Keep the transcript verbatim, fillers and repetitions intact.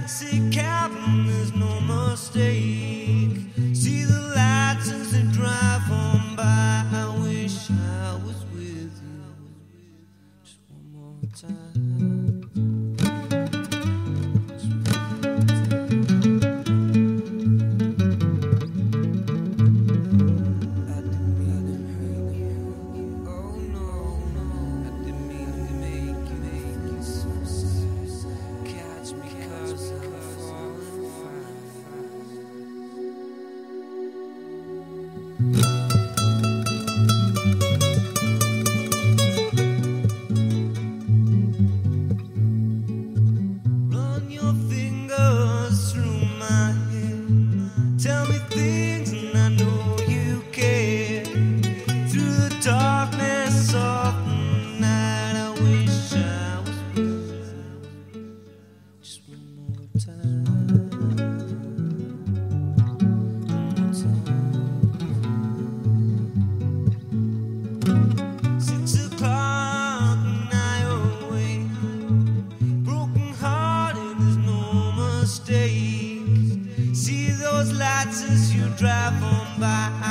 taxi cabin, there's no mistake. See the lights as they drive on by. I wish I was with you just one more time. Run your fingers through my hair. Tell me things and I know you care. Through the darkness of the night, I wish I was with you just one more time. Six o'clock and I awake, broken hearted, there's no mistake. See those lights as you drive on by.